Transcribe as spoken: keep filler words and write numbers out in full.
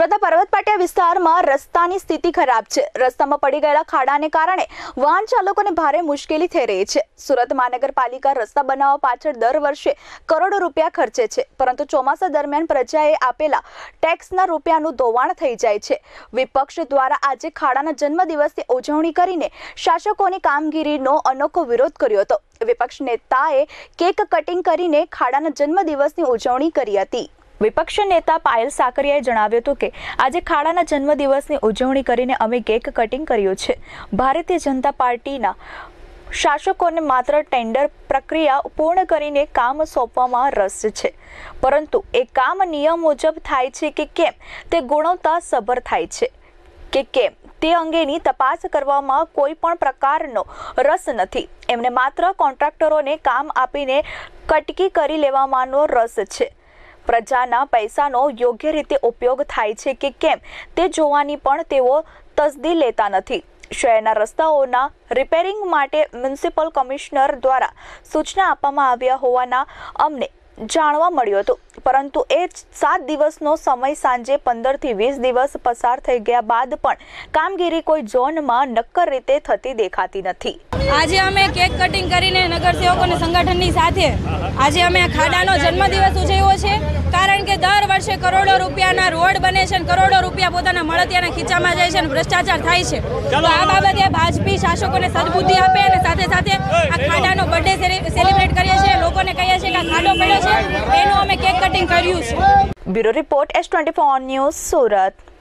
સુરતના પર્વતપાટિયા વિસ્તારમાં રસ્તાની સ્થિતિ ખરાબ છે। રસ્તામાં પડી ગયેલા ખાડાને કારણે વાહન ચાલકોને ભારે મુશ્કેલી થઈ રહી છે। સુરત મહાનગરપાલિકા રસ્તા બનાવવા પાછળ દર વર્ષે કરોડો રૂપિયા ખર્ચે છે, પરંતુ ચોમાસા દરમિયાન પ્રજાએ આપેલા ટેક્સના રૂપિયાનું ધોવાણ થઈ જાય છે। વિપક્ષ દ્વારા આજે ખાડાના જન્મદિવસની ઉજવણી કરીને શાસકોની કામગીરીનો અનોખો વિરોધ કર્યો હતો। વિપક્ષ નેતાએ કેક કટિંગ કરીને ખાડાના જન્મદિવસની ઉજવણી કરી હતી। વિપક્ષ નેતા પાયલ સાકરિયાએ જણાવ્યું હતું કે આજે ખાડાના જન્મદિવસની ઉજવણી કરીને અમે કેક કટિંગ કર્યું છે। ભારતીય જનતા પાર્ટીના શાસકોને માત્ર ટેન્ડર પ્રક્રિયા પૂર્ણ કરીને કામ સોંપવામાં રસ છે, પરંતુ એ કામ નિયમ મુજબ થાય છે કે કેમ તે ગુણવત્તાસભર થાય છે કે કેમ તે અંગેની તપાસ કરવામાં કોઈ પણ પ્રકારનો રસ નથી। એમને માત્ર કોન્ટ્રાક્ટરોને કામ આપીને કટકી કરી લેવાનો રસ છે। પ્રજાના પૈસાનો યોગ્ય રીતે ઉપયોગ થાય છે કે કેમ તે જોવાની પણ તેઓ તસદી લેતા નથી। શહેરના રસ્તાઓના રિપેરિંગ માટે મ્યુનિસિપલ કમિશનર દ્વારા સૂચના આપવામાં આવ્યા હોવાના અમને જાણવા મળ્યું હતું, પરંતુ એ સાત દિવસનો સમય સાંજે પંદરથી વીસ દિવસ પસાર થઈ ગયા બાદ પણ કામગીરી કોઈ ઝોનમાં નક્કર રીતે થતી દેખાતી નથી। આજે અમે કેક કટિંગ કરીને નગરસેવકોના સંગઠનની સાથે આજે અમે ખાડાનો જન્મદિવસ ઉજવ્યો છે, કારણ કે દર વર્ષે કરોડો રૂપિયાના રોડ બને છે અને કરોડો રૂપિયા પોતાના મળતિયાના ખીચામાં જાય છે અને ભ્રષ્ટાચાર થાય છે। તો આ બાબતે ભાજપી શાસકોને સદબુદ્ધિ આપે અને સાથે સાથે આ ખાડાનો બર્થડે સેલિબ્રેટ કરીએ છીએ, લોકોને કહીએ છીએ કે આ ખાડો પડ્યો છે એનું અમે કેક કટિંગ કર્યું છે। Bureau report S twenty four news Surat.